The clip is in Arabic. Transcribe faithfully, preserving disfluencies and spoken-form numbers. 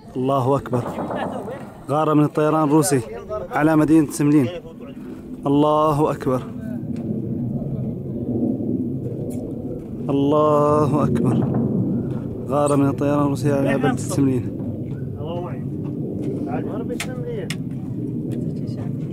الله أكبر. غارة من الطيران الروسي على مدينة سملين. الله أكبر. الله أكبر. غارة من الطيران الروسي على بلدة سملين.